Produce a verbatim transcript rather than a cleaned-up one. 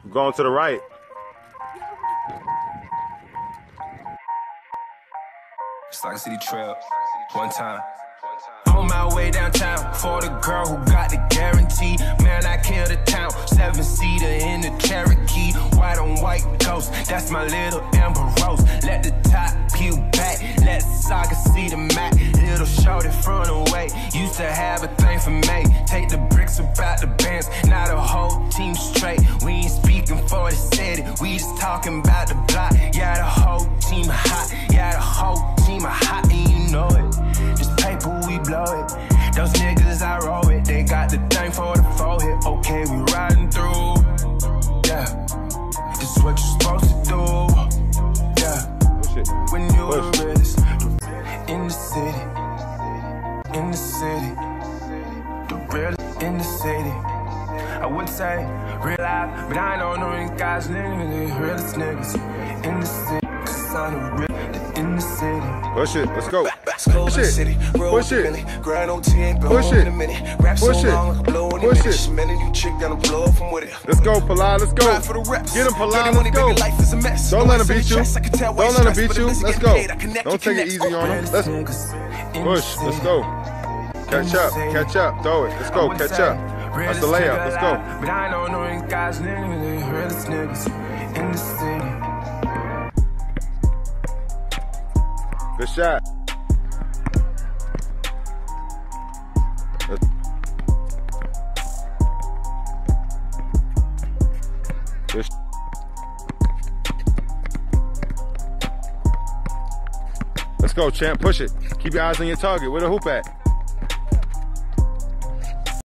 Going to the right. Stock City Trail, one time. On my way downtown for the girl who got the guarantee. Man, I killed the town. Seven-seater in the Cherokee. White on white ghost, that's my little Amber Rose. Let the top peel back, let the Saga see the Mac. Little shorty front away, used to have a thing for me. Take the bricks about the bands, now the whole team straight. We ain't speaking for the city, we just talking about the block. Yeah, the whole team hot, yeah, the whole team hot, and you know it. This paper, we blow it. Those niggas I roll it, they got the thing for the forehead. Okay, we riding through. Yeah, this is what you're supposed to do. Yeah, when you the realest in the city, in the city, the realest in the city. I would say real life, but I don't know these guys living the realest niggas in the city. Cause I'm the real in the city. Push it, let's go. Push it, city, push it, grind on ten, push it, rap so push it, long, push it. You chick down the blow from with it. Let's go, Palai, let's go. Get him, Palai, let's go. Life is a mess. Don't let him beat you. Don't let him beat you. Let's go. Don't take it easy on him. Let's push. Let's go. Catch up, catch up. Throw it. Let's go. Catch up. That's the layup. Let's go. But I don't know these guys living the realest niggas in the city. Good shot. Good. Let's go, champ. Push it. Keep your eyes on your target. Where the hoop at?